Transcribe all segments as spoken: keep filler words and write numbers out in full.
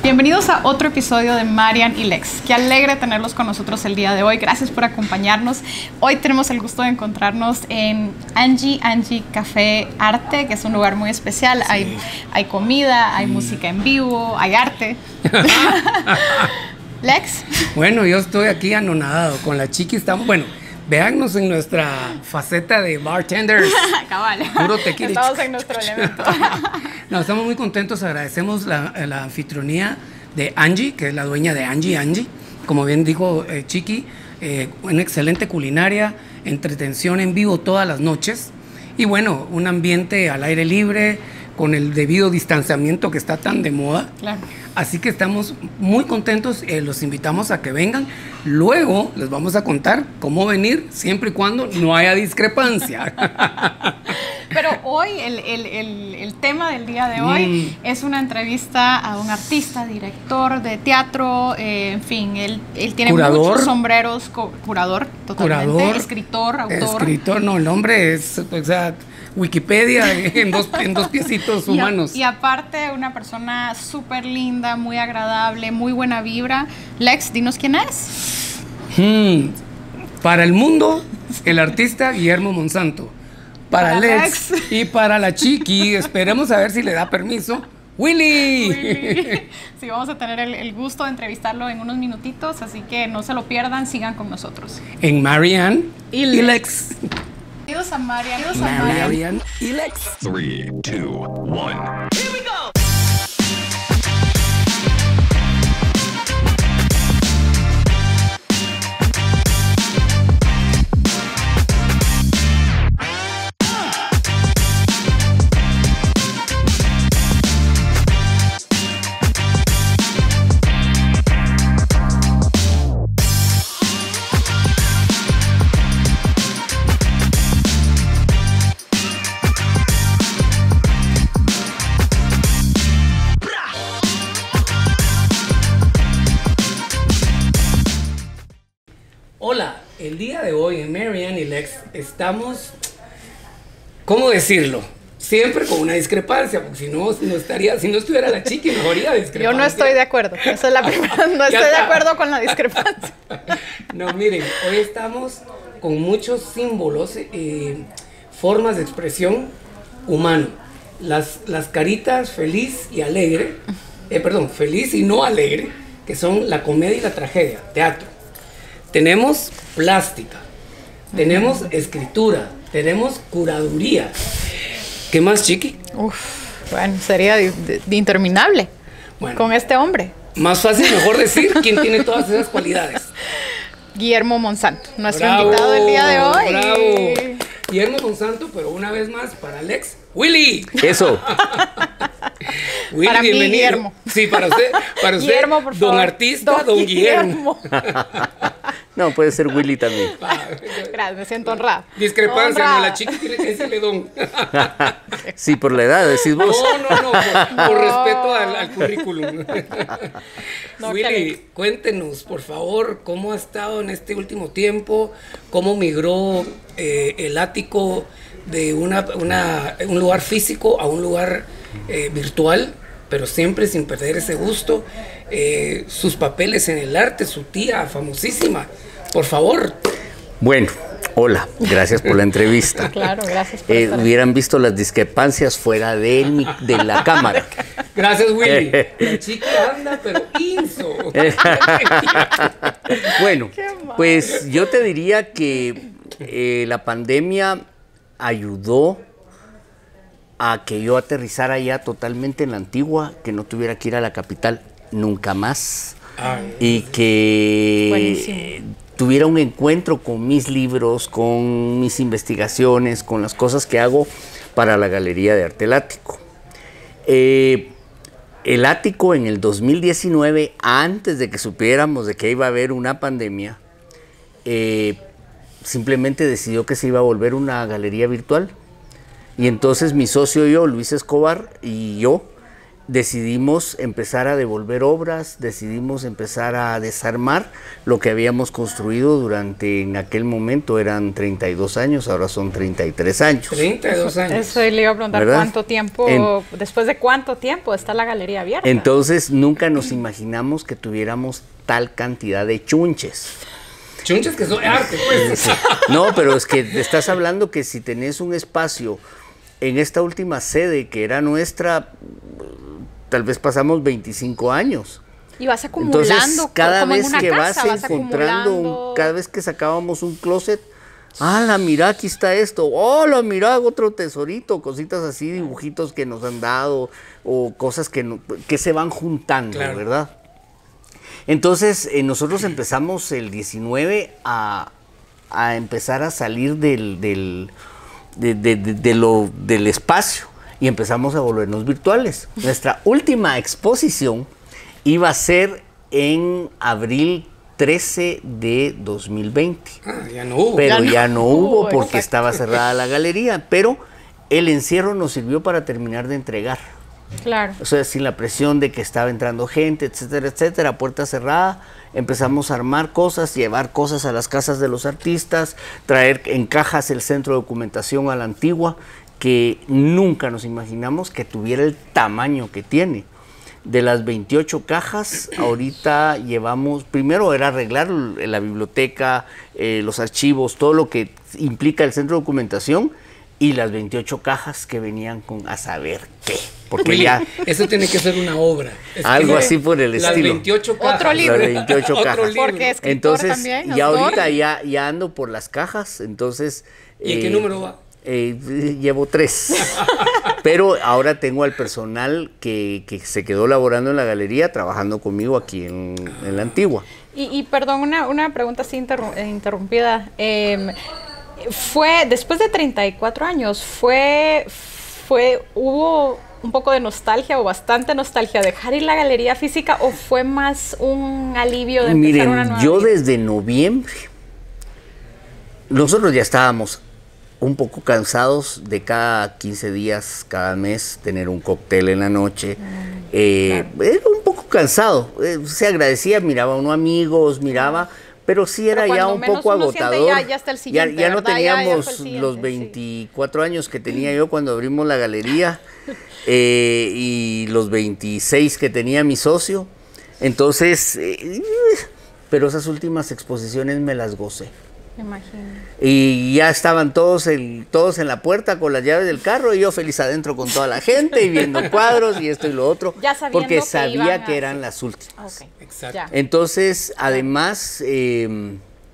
Bienvenidos a otro episodio de Marian y Lex. Qué alegre tenerlos con nosotros el día de hoy. Gracias por acompañarnos. Hoy tenemos el gusto de encontrarnos en Angie Angie Café Arte, que es un lugar muy especial. Sí. Hay, hay comida, hay mm. música en vivo, hay arte. Lex. Bueno, yo estoy aquí anonadado con la chiqui. Estamos, bueno, véannos en nuestra faceta de bartenders. Cabal. Puro tequila. Estamos en nuestro elemento. No, estamos muy contentos. Agradecemos la, la anfitrionía de Angie, que es la dueña de Angie Angie. Como bien dijo eh, Chiqui, eh, una excelente culinaria, entretención en vivo todas las noches. Y bueno, un ambiente al aire libre, con el debido distanciamiento que está tan de moda. Claro. Así que estamos muy contentos, eh, los invitamos a que vengan. Luego les vamos a contar cómo venir, siempre y cuando no haya discrepancia. Pero hoy, el, el, el, el tema del día de hoy mm. es una entrevista a un artista, director de teatro, eh, en fin, él, él tiene curador. muchos sombreros, curador, totalmente, curador, escritor, autor. Escritor, no, el hombre es, o sea, Wikipedia en dos, en dos piecitos humanos. Y, y aparte, una persona súper linda, muy agradable, muy buena vibra. Lex, dinos quién es. Hmm. Para el mundo, el artista Guillermo Monsanto. Para, para Lex, Lex y para la chiqui, esperemos a ver si le da permiso, Willy. Willy. Sí, vamos a tener el, el gusto de entrevistarlo en unos minutitos, así que no se lo pierdan, sigan con nosotros. En Marian y, y Lex. Bienvenidos a Marian, a Marian. Marian y Lex. tres, dos, uno. Here we go. Hola, el día de hoy en Marian y Lex estamos, ¿cómo decirlo? Siempre con una discrepancia, porque si no, no estaría, si no estuviera la chiqui, no habría discrepancia. Yo no estoy de acuerdo, esa es la primera, no estoy de acuerdo con la discrepancia. No, miren, hoy estamos con muchos símbolos, eh, formas de expresión humano. Las, las caritas feliz y alegre, eh, perdón, feliz y no alegre, que son la comedia y la tragedia, teatro. Tenemos plástica, tenemos escritura, tenemos curaduría. ¿Qué más, chiqui? Uf, bueno, sería de, de, de interminable bueno, con este hombre. Más fácil, mejor decir quién tiene todas esas cualidades. Guillermo Monsanto, nuestro bravo, invitado del día de hoy. Bravo. Guillermo Monsanto, pero una vez más para Lex, Willy. Eso. Willy, para bienvenido. Mí, Guillermo. Sí, para usted, para usted, Guillermo, por don favor. artista, don, don Guillermo. Guillermo. No, puede ser Willy también. Gracias, me siento honrada. Discrepancia, honrada. no, la chica tiene que decirle don. Sí, por la edad, decís vos. No, no, no, por, no. por respeto al, al currículum. No, Willy, cuéntenos, por favor, cómo ha estado en este último tiempo, cómo migró eh, el ático de una, una, un lugar físico a un lugar eh, virtual, pero siempre sin perder ese gusto, eh, sus papeles en el arte, su tía famosísima, por favor. Bueno, hola, gracias por la entrevista. Claro, gracias por eh, Hubieran visto las discrepancias fuera de, de la cámara. Gracias, Willy. La chica anda, pero inso. Bueno, pues yo te diría que eh, la pandemia ayudó a que yo aterrizara ya totalmente en la Antigua, que no tuviera que ir a la capital nunca más. Ay, y que buenísimo. Tuviera un encuentro con mis libros, con mis investigaciones, con las cosas que hago para la Galería de Arte El Ático. Eh, el Ático en el dos mil diecinueve, antes de que supiéramos de que iba a haber una pandemia, eh, simplemente decidió que se iba a volver una galería virtual. Y entonces mi socio y yo, Luis Escobar, y yo, decidimos empezar a devolver obras, decidimos empezar a desarmar lo que habíamos construido durante, en aquel momento eran treinta y dos años, ahora son treinta y tres años. treinta y dos años. Eso le iba a preguntar, ¿verdad? ¿cuánto tiempo, En, después de cuánto tiempo está la galería abierta? Entonces nunca nos imaginamos que tuviéramos tal cantidad de chunches. Chunches que son arte, pues. No, pero es que te estás hablando que si tenés un espacio en esta última sede que era nuestra, tal vez pasamos veinticinco años. Y vas acumulando. Entonces, cada como vez en una que casa, vas vas encontrando, acumulando. un, cada vez que sacábamos un closet, ¡hala, mira, aquí está esto! ¡Hola, mira, otro tesorito! Cositas así, dibujitos que nos han dado, o cosas que, no, que se van juntando, claro. ¿verdad? Entonces, eh, nosotros empezamos el diecinueve a, a empezar a salir del, del, de, de, de, de lo, del espacio y empezamos a volvernos virtuales. Nuestra última exposición iba a ser en abril trece de dos mil veinte. Ah, ya no hubo. Pero ya no, ya no hubo hubo, porque exacto. estaba cerrada la galería, pero el encierro nos sirvió para terminar de entregar. Claro. O sea, sin la presión de que estaba entrando gente, etcétera, etcétera, puerta cerrada, empezamos a armar cosas, llevar cosas a las casas de los artistas, traer en cajas el centro de documentación a la antigua, que nunca nos imaginamos que tuviera el tamaño que tiene. De las veintiocho cajas, ahorita llevamos, primero era arreglar la biblioteca, eh, los archivos, todo lo que implica el centro de documentación, y las veintiocho cajas que venían con a saber qué. Porque Willy, ya eso tiene que ser una obra. Es algo que así por el las estilo. veintiocho cajas. Otro libro. Las veintiocho cajas. Otro libro. Porque escritor Entonces, también, ya autor. ahorita ya, ya ando por las cajas, entonces... ¿Y en qué eh, número va? Eh, llevo tres. Pero ahora tengo al personal que, que se quedó laborando en la galería, trabajando conmigo aquí en, en la antigua. Y, y perdón, una, una pregunta así interru- interrumpida. Eh, fue, después de treinta y cuatro años, fue, fue, hubo un poco de nostalgia o bastante nostalgia dejar ir la galería física, o fue más un alivio de empezar Miren, una nueva yo vida? desde noviembre, nosotros ya estábamos un poco cansados de cada quince días, cada mes, tener un cóctel en la noche. Mm, eh, claro. Era un poco cansado, eh, se agradecía, miraba a unos amigos, miraba... Pero sí era Pero ya un poco agotador. Ya, ya, está el siguiente, ya, ya no ¿verdad? teníamos ya, ya siguiente, los veinticuatro sí. años que tenía yo cuando abrimos la galería eh, y los veintiséis que tenía mi socio. Entonces, eh, pero esas últimas exposiciones me las gocé. Me imagino. Y ya estaban todos, el, todos en la puerta con las llaves del carro y yo feliz adentro con toda la gente y viendo cuadros y esto y lo otro. Ya porque que sabía que a... eran las últimas. Okay. Exacto. Ya. Entonces, además, eh,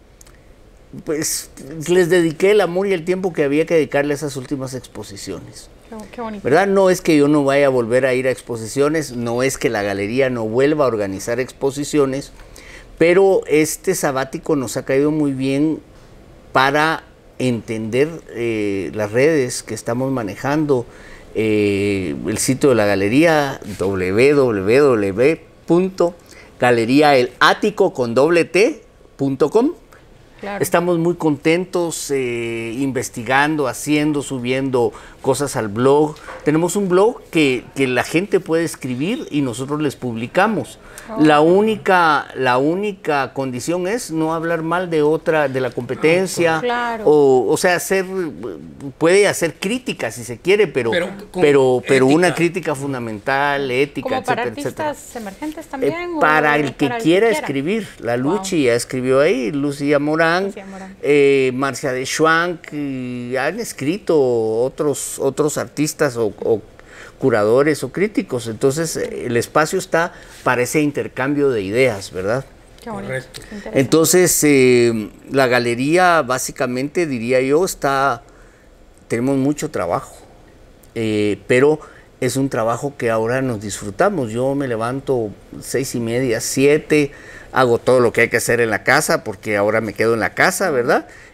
pues les dediqué el amor y el tiempo que había que dedicarle a esas últimas exposiciones. Qué, qué bonito. ¿Verdad? No es que yo no vaya a volver a ir a exposiciones, no es que la galería no vuelva a organizar exposiciones, pero este sabático nos ha caído muy bien para entender eh, las redes que estamos manejando, eh, el sitio de la galería, doble u doble u doble u punto galería el ático con doble t punto com. Claro. Estamos muy contentos eh, investigando, haciendo, subiendo cosas al blog. Tenemos un blog que, que la gente puede escribir y nosotros les publicamos. Oh. La única, la única condición es no hablar mal de otra, de la competencia. Claro. O, o sea, hacer, puede hacer críticas si se quiere, pero, pero, pero, pero una crítica fundamental, ética, ¿Como para etcétera, artistas etcétera. emergentes también? Eh, o para el que para el quiera que quiera? escribir. La Wow. Luchi ya escribió ahí, Lucía Morán. Morán. Eh, Marcia de Schwank, y han escrito otros, otros artistas o, o curadores o críticos. Entonces, eh, el espacio está para ese intercambio de ideas, ¿verdad? Qué bonito. Correcto. Qué Entonces, eh, la galería, básicamente, diría yo, está. Tenemos mucho trabajo, eh, pero es un trabajo que ahora nos disfrutamos. Yo me levanto seis y media, siete. Hago todo lo que hay que hacer en la casa, porque ahora me quedo en la casa, ¿verdad?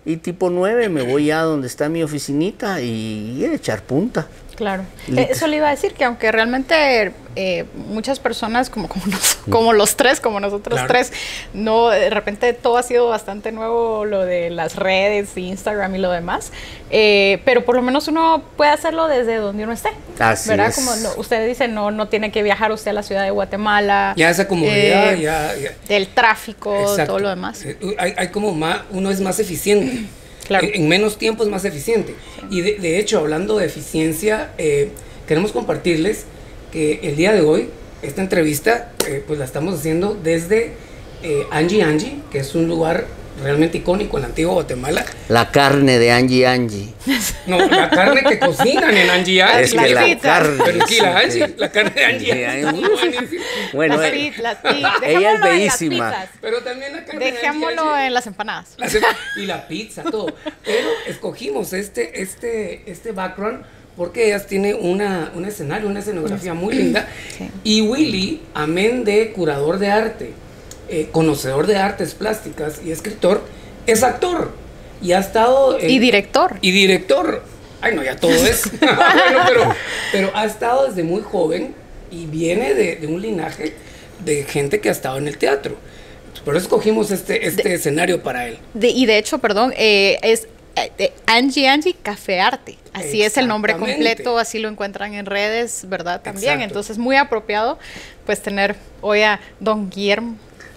y tipo nueve me voy ya donde está mi oficinita y, y a echar punta. Claro. Eh, eso le iba a decir, que aunque realmente eh, muchas personas, como, como, nos, como los tres, como nosotros Claro. tres, no, de repente todo ha sido bastante nuevo, lo de las redes, Instagram y lo demás, eh, pero por lo menos uno puede hacerlo desde donde uno esté. Así ¿Verdad? es. Como no, usted dice, no, no tiene que viajar usted a la ciudad de Guatemala. Ya esa comodidad, eh, ya, ya. Del tráfico, Exacto. todo lo demás. Eh, Hay, hay como más, uno es más eficiente. Claro. En, en menos tiempo es más eficiente. Y de, de hecho, hablando de eficiencia, eh, queremos compartirles que el día de hoy, esta entrevista, eh, pues la estamos haciendo desde eh, Angie Angie, que es un lugar realmente icónico en la antigua Guatemala. La carne de Angie Angie. No, la carne que cocinan en Angie Angie. Es que la pizzas. carne. Pero es que la sí, Angie, la carne de Angie Sí, Angie hay está un- buenísima. Bueno, las, eh, pi- las pi- ella es dejémoslo en las bellísima. pizzas. Pero también la carne de Angie Dejémoslo Angie. en las empanadas. La cena y la pizza, todo. Pero escogimos este, este, este background porque ellas tienen una, un escenario, una escenografía muy linda. Sí. Y Willy, amén de curador de arte, eh, conocedor de artes plásticas y escritor, es actor. Y ha estado... en- Y director. Y director. Ay, no, ya todo es. Bueno, pero, pero ha estado desde muy joven y viene de, de un linaje de gente que ha estado en el teatro. Por eso escogimos este, este escenario para él. De- y de hecho, perdón, eh, es eh, de Angie Angie Café Arte. Así es el nombre Exactamente. completo, así lo encuentran en redes, ¿verdad? También. Exacto. Entonces, muy apropiado, pues, tener hoy a Don Guillermo.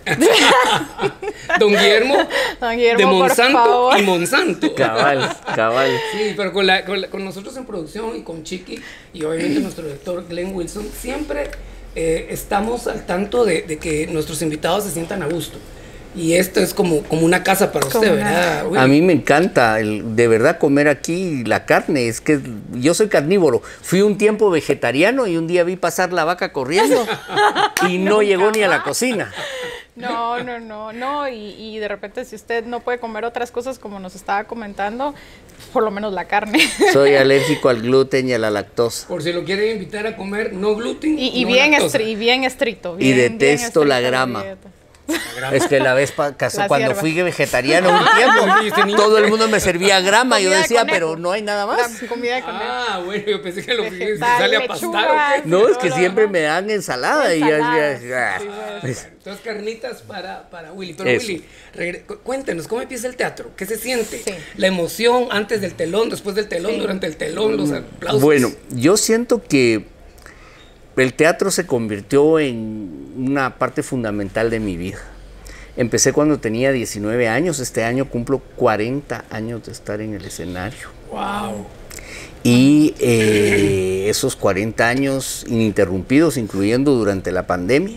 Don Guillermo, Don Guillermo, de por Monsanto favor. y Monsanto. Cabal, cabal. Sí, pero con, la, con, la- con nosotros en producción y con Chiqui y obviamente nuestro director Glenn Wilson, siempre eh, estamos al tanto de, de que nuestros invitados se sientan a gusto. Y esto es como, como una casa para Como usted, una- ¿verdad? Willy? A mí me encanta el, de verdad comer aquí la carne, es que yo soy carnívoro, fui un tiempo vegetariano y un día vi pasar la vaca corriendo y no llegó ni a la cocina. No, no, no, no. Y, y de repente, si usted no puede comer otras cosas, como nos estaba comentando, por lo menos la carne. Soy alérgico al gluten y a la lactosa. Por si lo quieren invitar a comer, no gluten. Y, y no bien, lactosa. estri- y bien estricto. Y bien- bien detesto la estricta grama. dieta. Es que la vez pa- caso- La cuando sierva. fui vegetariano un Sí, ese tiempo, niño. todo el mundo me servía grama y yo Comida de decía, conejo. pero no hay nada más. La comida de conejo. Ah, bueno, yo pensé que lo que Vegetal, sale a lechuga. pastar o qué. No, es todo que lo siempre demás. me dan ensalada y ya, Ensaladas, ya- sí, ah, pues. pues, Entonces, carnitas para, para Willy. Pero Eso. Willy, regre- cu- cuéntenos, ¿cómo empieza el teatro? ¿Qué se siente? Sí. La emoción antes del telón, después del telón, Sí. durante el telón, los aplausos. Bueno, yo siento que el teatro se convirtió en una parte fundamental de mi vida. Empecé cuando tenía diecinueve años, este año cumplo cuarenta años de estar en el escenario. Wow. Y eh, esos cuarenta años ininterrumpidos, incluyendo durante la pandemia.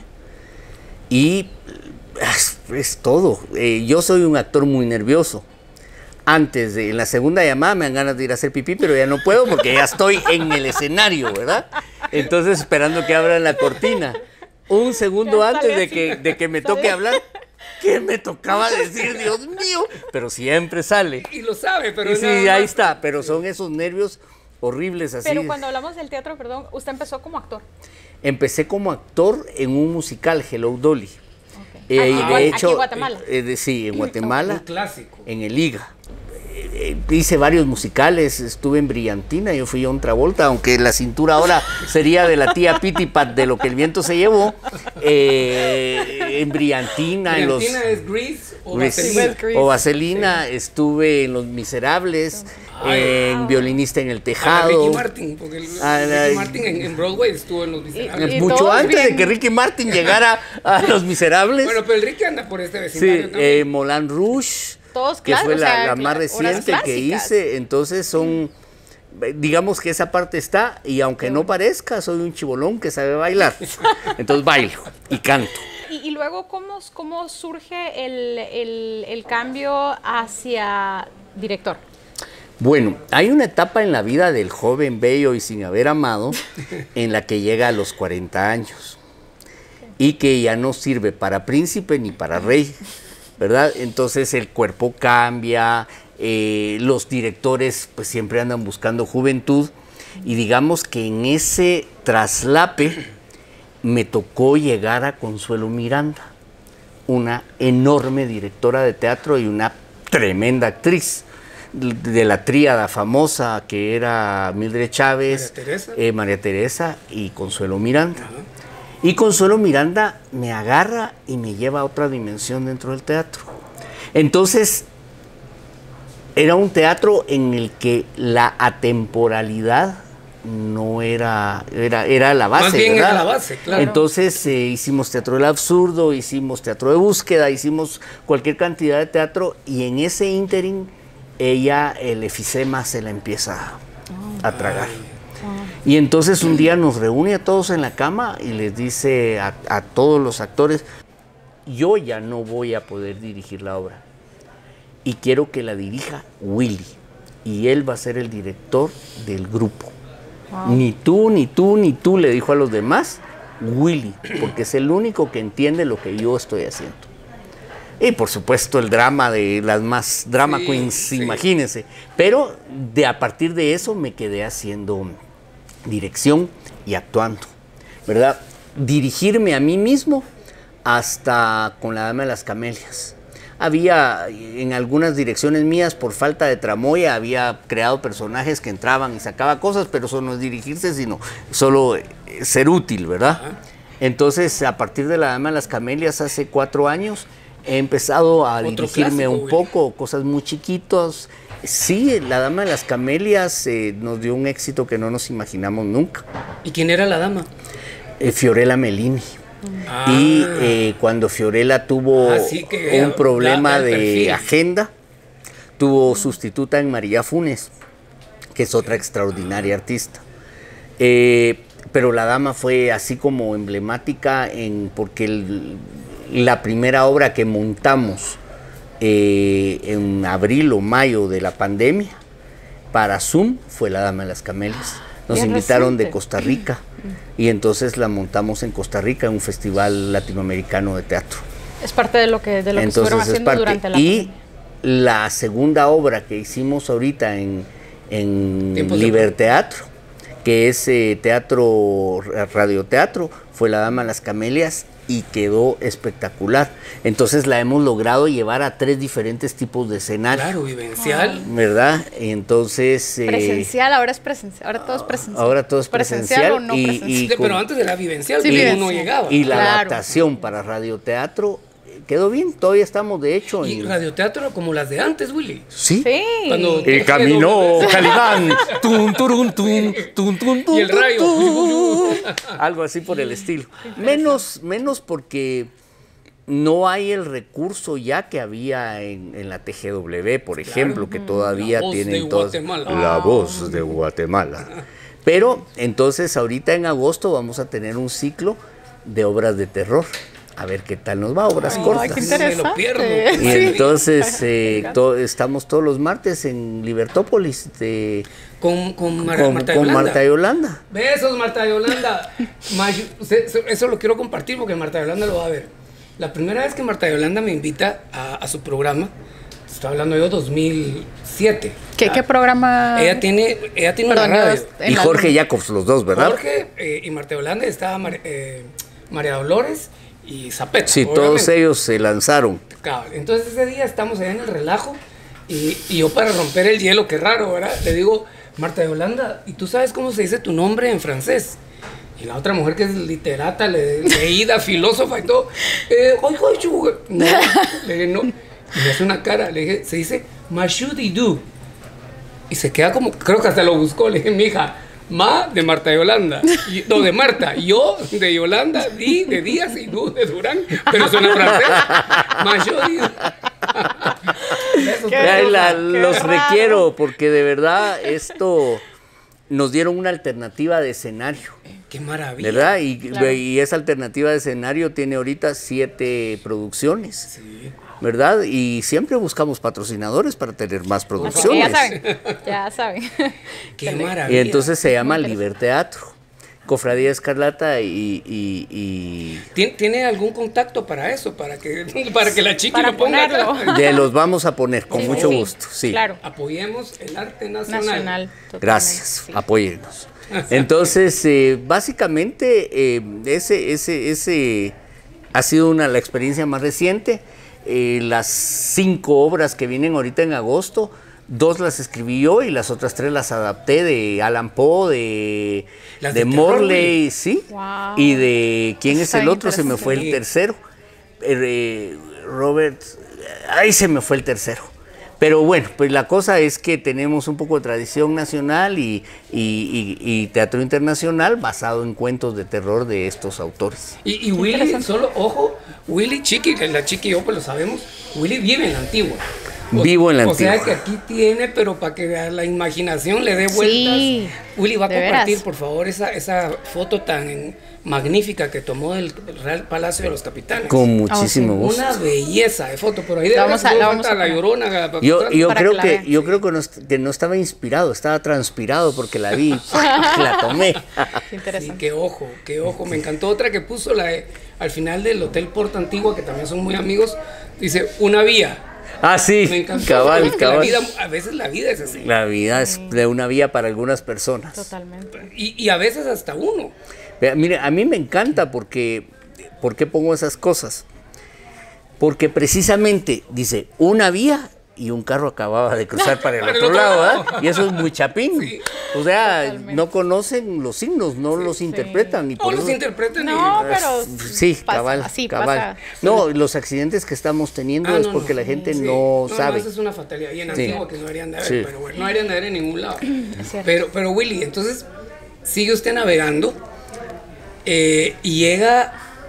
Y es, es todo. Eh, yo soy un actor muy nervioso. Antes de, en la segunda llamada me dan ganas de ir a hacer pipí, pero ya no puedo porque ya estoy en el escenario, ¿verdad? Entonces esperando que abran la cortina. Un segundo Ya antes sale de así. que, de que me toque hablar, ¿qué me tocaba decir? Dios mío. Pero siempre sale. Y lo sabe, pero Y sí, nada más. ahí está, pero son esos nervios horribles así. Pero cuando hablamos del teatro, perdón, usted empezó como actor. Empecé como actor en un musical, Hello Dolly. Eh, Aquí, y en de Gua- hecho, aquí en Guatemala. eh, de- sí, en Un Guatemala, clásico. en el I G A. Eh, eh, hice varios musicales, estuve en Brillantina, yo fui a un Travolta, aunque la cintura ahora sería de la tía Pitipat de lo que el viento se llevó. Eh, en Brillantina, en los... Argentina es Grease o Grease. Vaselina. Grease. O Vaselina, estuve en Los Miserables, Ay. en Violinista en el A la Tejado. Ricky Martin, porque el, A la- Ricky Martin en, en Broadway estuvo en Los Miserables. Y- y Mucho todos antes de bien- que Ricky Martin llegara a Los Miserables. Bueno, pero el Ricky anda por este Sí, vecindario también. eh, Moulin Rouge, Todos que clásicos, fue o la, sea, la cla- más obras reciente que clásicas. hice, entonces son, eh, digamos que esa parte está, y aunque no parezca, soy un chibolón que sabe bailar, entonces bailo y canto. Y, y luego, ¿cómo, cómo surge el, el- el cambio hacia director? Bueno, hay una etapa en la vida del joven bello y sin haber amado en la que llega a los cuarenta años y que ya no sirve para príncipe ni para rey, ¿verdad? Entonces el cuerpo cambia, eh, los directores pues siempre andan buscando juventud y digamos que en ese traslape me tocó llegar a Consuelo Miranda, una enorme directora de teatro y una tremenda actriz, de la tríada famosa que era Mildred Chávez, María Teresa, eh, María Teresa y Consuelo Miranda. Ajá. Y Consuelo Miranda me agarra y me lleva a otra dimensión dentro del teatro. Entonces, era un teatro en el que la atemporalidad no era, era, era la base. Más bien ¿verdad? era la base, claro. Entonces eh, hicimos teatro del absurdo, hicimos teatro de búsqueda, hicimos cualquier cantidad de teatro y en ese ínterin ella el efisema se la empieza a tragar. Y entonces un día nos reúne a todos en la cama y les dice a, a todos los actores, yo ya no voy a poder dirigir la obra y quiero que la dirija Willy y él va a ser el director del grupo. Wow. Ni tú, ni tú, ni tú, le dijo a los demás, Willy, porque es el único que entiende lo que yo estoy haciendo. Y por supuesto el drama de las más drama sí, queens, sí. Imagínense. Pero de a partir de eso me quedé haciendo dirección y actuando, ¿verdad? Dirigirme a mí mismo hasta con La Dama de las Camelias. Había en algunas direcciones mías, por falta de tramoya, había creado personajes que entraban y sacaban cosas, pero eso no es dirigirse, sino solo ser útil, ¿verdad? Ajá. Entonces, a partir de La Dama de las Camelias, hace cuatro años, he empezado a Otro dirigirme clásico, un poco, güey. Cosas muy chiquitos. Sí, La Dama de las Camelias eh, nos dio un éxito que no nos imaginamos nunca. ¿Y quién era la dama? Eh, Fiorella Melini. Ah. Y eh, cuando Fiorella tuvo ah, sí, un problema de perfil. agenda, tuvo sustituta en María Funes, que es otra extraordinaria artista. Eh, pero La Dama fue así como emblemática en, porque el, la primera obra que montamos eh, en abril o mayo de la pandemia para Zoom fue La Dama de las Camelias. Nos Bien invitaron reciente. de Costa Rica y entonces la montamos en Costa Rica en un festival latinoamericano de teatro. Es parte de lo que, de lo que estuvieron haciendo parte. durante la Y pandemia. La segunda obra que hicimos ahorita en, en Liberteatro, que es eh, teatro, radioteatro, fue La Dama de las Camelias y quedó espectacular. Entonces la hemos logrado llevar a tres diferentes tipos de escenario. Claro, vivencial. ¿Verdad? Entonces... Eh, presencial, ahora es presencial, ahora todo es presencial. Ahora todo es presencial. ¿Presencial o no y, presencial? y sí, con, pero antes era vivencial, sí, y vivencial. uno llegaba. Y la claro. adaptación para radioteatro quedó bien, todavía estamos de hecho y en... radioteatro como las de antes, Willy. Sí. Sí. Cuando y caminó Calimán. Tum, turum, tum, tum, tum, tum, y el rayo. Tum, algo así por el estilo. Menos, menos porque no hay el recurso ya que había en, en la T G W, por ejemplo, claro. que todavía tienen todas. La voz de Guatemala. Pero entonces ahorita en agosto vamos a tener un ciclo de obras de terror. A ver qué tal nos va, obras Ay, cortas. Qué interesante. Me lo pierdo. Y entonces eh, to, estamos todos los martes en Libertópolis de, con, con, Mar con, Marta, con Yolanda. Marta Yolanda. Besos, Marta Yolanda. Eso lo quiero compartir porque Marta Yolanda lo va a ver. La primera vez que Marta Yolanda me invita a, a su programa, estoy hablando yo dos mil siete. ¿Qué, ¿Qué programa? Ella tiene, ella tiene Perdón, una radio. Y Jorge Jacobs, los dos, ¿verdad? Jorge eh, y Marta Yolanda, estaba Mar, eh, María Dolores y Zapeta. Sí, obviamente. Todos ellos se lanzaron. Claro, entonces ese día estamos allá en el relajo y, y yo para romper el hielo, qué raro, ¿verdad? Le digo, Marta Yolanda, ¿y tú sabes cómo se dice tu nombre en francés? Y la otra mujer que es literata, le, leída, filósofa y todo, eh, oye, oye, no, le dije, no, y me hace una cara, le dije, se dice Mashudidou. Y se queda como, creo que hasta lo buscó, le dije, mija, Ma de Marta Yolanda, y, no, de Marta, yo de Yolanda, Di de Díaz y Du de Durán, pero suena francés. Mashudidou. Qué la, los raro. requiero, porque de verdad esto nos dieron una alternativa de escenario. ¡Qué maravilla! ¿Verdad? Y, claro. y esa alternativa de escenario tiene ahorita siete producciones. Sí. ¿Verdad? Y siempre buscamos patrocinadores para tener más producciones. Ya saben, ya saben. ¡Qué maravilla! Y entonces se llama Liberteatro, Cofradía Escarlata y... y, y... ¿Tien, ¿Tiene algún contacto para eso? Para que, para que la chica para lo ponga. Ponerlo. De los vamos a poner, con sí, mucho sí, gusto. Sí. Claro. Apoyemos el arte nacional. nacional Gracias, sí. apóyennos. Entonces, eh, básicamente, eh, ese, ese, ese ha sido una, la experiencia más reciente. eh, las cinco obras que vienen ahorita en agosto, dos las escribí yo y las otras tres las adapté de Alan Poe, de, Las de, de Morley, sí, Wow. y de ¿quién Está es el bien otro? Se me fue el interesante. tercero. Eh, Robert, ahí se me fue el tercero. Pero bueno, pues la cosa es que tenemos un poco de tradición nacional y, y- y- y teatro internacional basado en cuentos de terror de estos autores. Y, y Willy, solo, ojo, Willy Chiqui, que la Chiqui y yo pues lo sabemos, Willy vive en la Antigua. O- Vivo en la O sea Antigua. que aquí tiene, pero para que a la imaginación le dé vueltas. Sí, Willy va a de compartir, veras. por favor, esa, esa foto tan magnífica que tomó del Real Palacio de los Capitanes. Con muchísimo sí. gusto. Una belleza de foto, pero ahí de La verdad vamos a- solo la falta vamos a la poner. Llorona. para Yo, mostrar. yo Para creo que la que, vean. yo creo que no, est- que no estaba inspirado, estaba transpirado porque la vi, la tomé. Qué Sí, interesante. qué ojo, qué ojo. Me encantó otra que puso la de- al final del Hotel Porta Antigua, que también son muy amigos. Dice, una vía. Ah, sí, Me encantó. cabal, porque la cabal. vida, a veces la vida es así. La vida es de una vía para algunas personas. Totalmente. Y, y a veces hasta uno. Vea, mire, a mí me encanta porque, ¿por qué pongo esas cosas? Porque precisamente dice una vía y un carro acababa de cruzar para el Para el otro otro lado, lado. ¿verdad? Y eso es muy chapín. Sí. O sea, Totalmente. no conocen los signos, no los interpretan. Y No por los eso- interpreten. No, y- pero Sí, pasa, cabal, así cabal. pasa. No, los accidentes que estamos teniendo Ah, es no, porque no. la gente Sí. no, sabe. eso es una fatalidad. Y en Sí. Antigua que no deberían de haber, Sí. pero bueno, no deberían de haber en ningún lado. cierto. Pero, pero Willy, entonces sigue usted navegando eh, y llega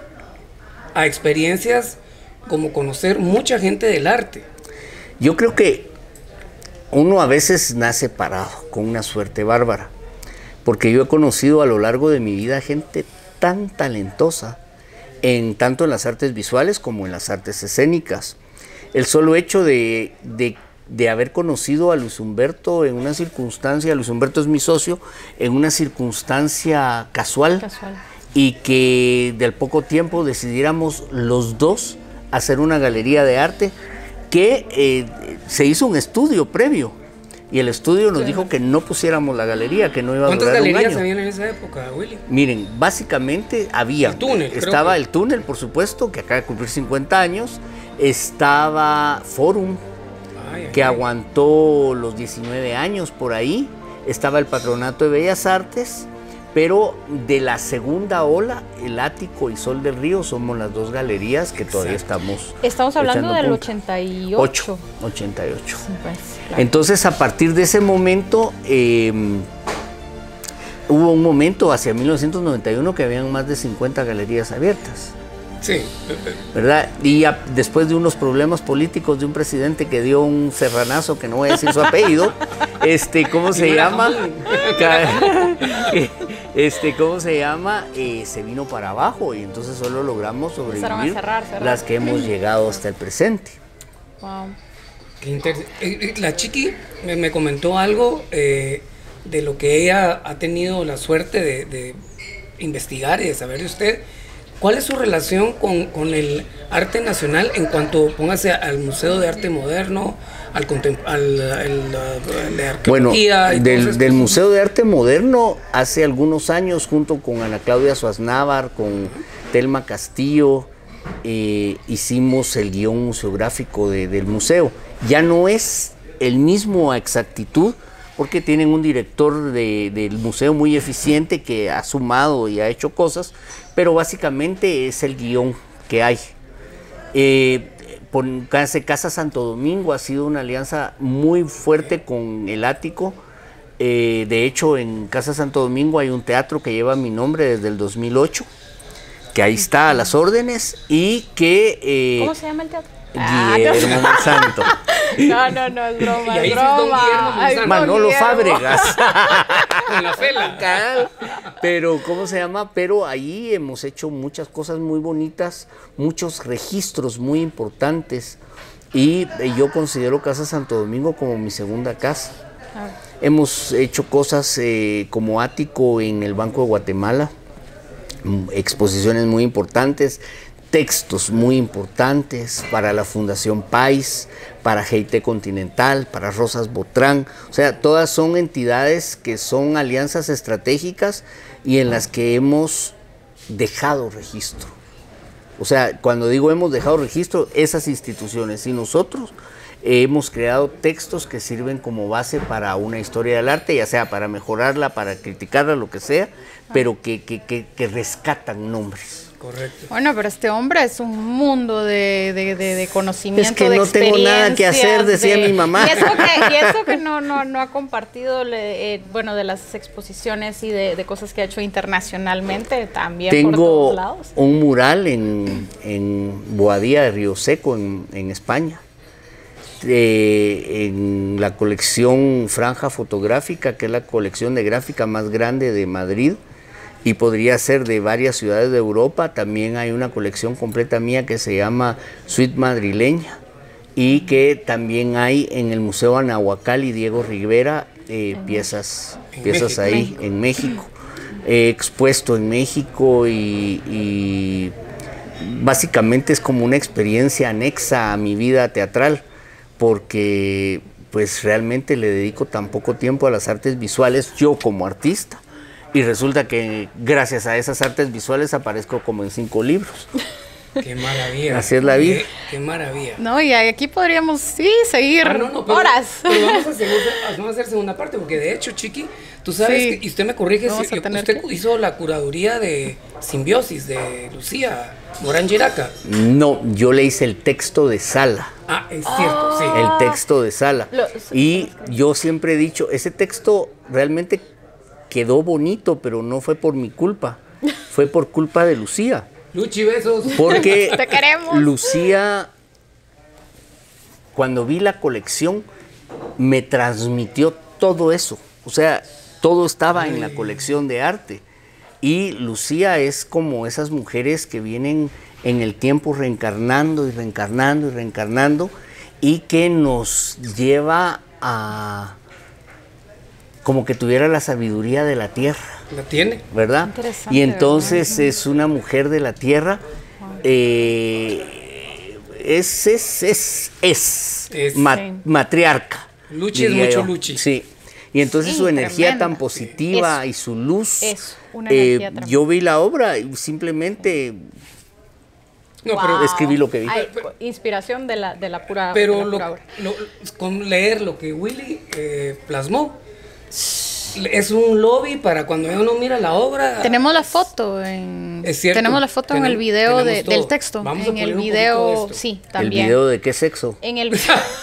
a experiencias como conocer mucha gente del arte. Yo creo que uno a veces nace parado, con una suerte bárbara, porque yo he conocido a lo largo de mi vida gente tan talentosa, en tanto en las artes visuales como en las artes escénicas. El solo hecho de, de, de haber conocido a Luis Humberto en una circunstancia, Luis Humberto es mi socio, en una circunstancia casual, Casual. y que del poco tiempo decidiéramos los dos hacer una galería de arte que eh, se hizo un estudio previo y el estudio nos dijo que no pusiéramos la galería, que no iba a ¿Cuántas durar un galerías año. habían en esa época, Willy? Miren, básicamente había, El túnel, creo estaba que. el túnel, por supuesto, que acaba de cumplir cincuenta años, estaba Forum, Ay, ay, que ay. aguantó los diecinueve años por ahí, estaba el Patronato de Bellas Artes, pero de la segunda ola, el Ático y Sol del Río somos las dos galerías que todavía estamos Estamos hablando echando del punta. ochenta y ocho. Ocho, ochenta y ocho. Sí, pues, claro. Entonces, a partir de ese momento, eh, hubo un momento hacia mil novecientos noventa y uno que habían más de cincuenta galerías abiertas, Sí. ¿verdad? Y a- después de unos problemas políticos de un presidente que dio un serranazo, que no voy a decir su apellido, este, ¿cómo se no era llama? jamón. Ca- este, ¿cómo se llama? Eh, se vino para abajo y entonces solo logramos Empezaron a sobrevivir cerrar, cerrar. las que hemos llegado hasta el presente. Wow. Qué inter- eh, eh, La Chiqui me, me comentó algo eh, de lo que ella ha tenido la suerte de, de investigar y de saber de usted. ¿Cuál es su relación con, con el arte nacional en cuanto, póngase, al Museo de Arte Moderno, al, contem- al, al- al de Bueno, arqueología y todas del, estas del cosas? Museo de Arte Moderno, hace algunos años, junto con Ana Claudia Suaznávar, con Telma Castillo, eh, hicimos el guión museográfico de- del museo. Ya no es el mismo a exactitud, porque tienen un director de- del museo muy eficiente que ha sumado y ha hecho cosas, pero básicamente es el guión que hay. Eh, por Casa, Casa Santo Domingo ha sido una alianza muy fuerte con el Ático. Eh, de hecho, en Casa Santo Domingo hay un teatro que lleva mi nombre desde el dos mil ocho, que ahí está a las órdenes y que... eh, ¿Cómo se llama el teatro? Guillermo Monsanto. No, no, no, es Y broma, ahí es sí es don broma. Guillermo Ay, Monsanto. don Manolo Guillermo. Fábregas. Con la fela. Cabal. Pero, ¿cómo se llama? Pero ahí hemos hecho muchas cosas muy bonitas, muchos registros muy importantes. Y eh, yo considero Casa Santo Domingo como mi segunda casa. Ah, Hemos hecho cosas eh, como Ático en el Banco de Guatemala, mm, exposiciones muy importantes, textos muy importantes para la Fundación País, para G I T Continental, para Rosas Botrán. O sea, todas son entidades que son alianzas estratégicas y en las que hemos dejado registro. O sea, cuando digo hemos dejado registro, esas instituciones y nosotros eh, hemos creado textos que sirven como base para una historia del arte, ya sea para mejorarla, para criticarla, lo que sea, pero que, que, que, que rescatan nombres. Correcto. Bueno, pero este hombre es un mundo de, de, de, de conocimiento, es que de no tengo nada que hacer, decía de, mi mamá. Y eso que, y eso que no, no, no ha compartido, le, eh, bueno, de las exposiciones y de, de cosas que ha hecho internacionalmente, también Tengo por todos lados. un mural en, en Boadía de Río Seco, en, en España, eh, en la colección Franja Fotográfica, que es la colección de gráfica más grande de Madrid, y podría ser de varias ciudades de Europa. También hay una colección completa mía que se llama Suite Madrileña, y que también hay en el Museo Anahuacal y Diego Rivera eh, piezas, En piezas México. ahí México. en México. He expuesto en México y, y básicamente es como una experiencia anexa a mi vida teatral, porque pues realmente le dedico tan poco tiempo a las artes visuales yo como artista. Y resulta que gracias a esas artes visuales aparezco como en cinco libros. Qué maravilla. Así es la vida. Qué, qué maravilla. No, y aquí podríamos, sí, seguir Ah, no, no, pero, horas. pero vamos, a segunda, vamos a hacer segunda parte, porque de hecho, Chiqui, tú sabes, Sí. que, y usted me corrige, Vamos si, a tener usted que- hizo la curaduría de Simbiosis de Lucía Morán Giraca. No, yo le hice el texto de Sala. Ah, es cierto, sí. El texto de Sala. Lo- Y yo siempre he dicho, ese texto realmente quedó bonito, pero no fue por mi culpa, fue por culpa de Lucía. Luchi, besos. Porque Te queremos. Lucía, cuando vi la colección, me transmitió todo eso. O sea, todo estaba en la colección de arte. Y Lucía es como esas mujeres que vienen en el tiempo reencarnando y reencarnando y reencarnando, y que nos lleva a como que tuviera la sabiduría de la tierra, ¿La tiene? ¿verdad? Interesante, Y entonces es una mujer de la tierra, eh, es, es, es, es, Es. ma- Sí. matriarca. Luchi es diría mucho yo. Luchi. Sí. Y entonces Sí, su energía tremenda. tan positiva Eso. y su luz. Eso, una eh, energía tremenda. yo vi la obra y simplemente No, pero, Wow. escribí lo que vi. Ay, inspiración de la, de la pura, de pero la lo, pura obra. lo- con leer lo que Willy eh, plasmó, es un lobby para cuando uno mira la obra. Tenemos la foto en Es cierto, tenemos la foto en el tenemos- video de- tenemos todo. del texto. Vamos a en el poner un video, poquito de esto. sí, ¿El también. video de qué sexo? En el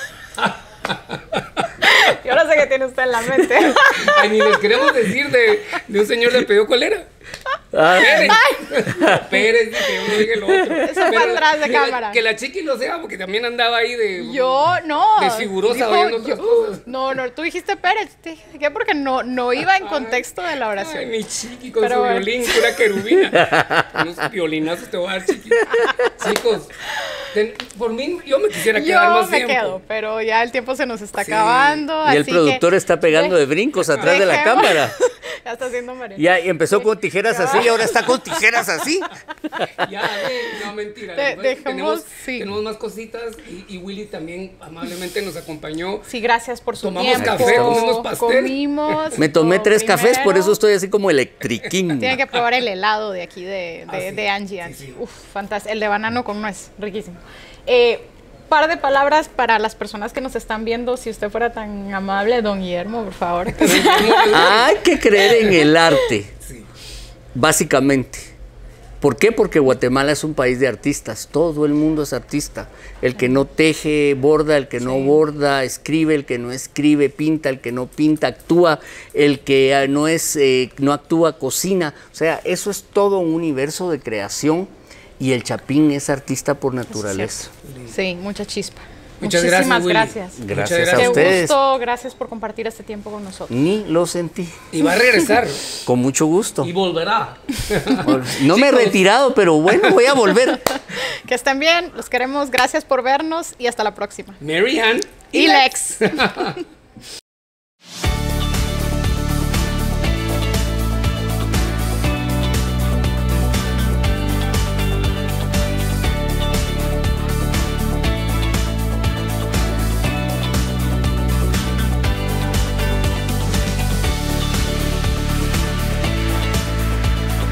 Yo no sé qué tiene usted en la mente. Ay, ni les queremos decir de, de un señor de pedido cuál era. Ah, Pérez. Pérez, que uno diga lo otro. Eso fue Pero atrás de que la- cámara. que la chiqui lo sea, porque también andaba ahí de. Yo no. Desfigurosa Dijo, oyendo otras yo- cosas. No, no, tú dijiste Pérez. Te dije, ¿qué? Porque no, no iba en contexto de la Ay, oración. mi chiqui con Pero su bueno. violín, pura querubina. Unos violinazos te voy a dar, chiqui. Chicos, ten- por mí, yo me quisiera quedar Yo más me tiempo. quedo, pero ya el tiempo se nos está Sí. acabando. y el así productor que- está pegando de brincos atrás de la Dejemos- cámara. Ya está haciendo María. Ya y empezó con tijeras así y ahora está con tijeras así. Ya, ven, no, mentira. De- Después dejemos- tenemos, sí. tenemos más cositas y, y Willy también amablemente nos acompañó. Sí, gracias por su Tomamos tiempo. café, comimos pastel. Comimos. Me tomé todo tres cafés, por primero. eso estoy así como electriquín. Tienen que probar el helado de aquí de, de, Ah, sí. de Angie. Angie. Sí, sí. Uf, fantástico. El de banano con nuez, riquísimo. Eh, par de palabras para las personas que nos están viendo. Si usted fuera tan amable, don Guillermo, por favor. Hay que creer en el arte, Sí. básicamente. ¿Por qué? Porque Guatemala es un país de artistas. Todo el mundo es artista. El que no teje, borda, el que no Sí. borda, escribe, el que no escribe, pinta, el que no pinta, actúa, el que ah, no es, eh, no actúa, cocina. O sea, eso es todo un universo de creación y el Chapín es artista por naturaleza. Sí, mucha chispa. Muchas Muchísimas gracias, gracias. Willy. Gracias Muchas a Qué ustedes. gusto, gracias por compartir este tiempo con nosotros. Ni lo sentí. Y va a regresar. Con mucho gusto. Y volverá. No me he Chicos, retirado, pero bueno, voy a volver. Que estén bien, los queremos, gracias por vernos y hasta la próxima. Mary Ann Y Lex.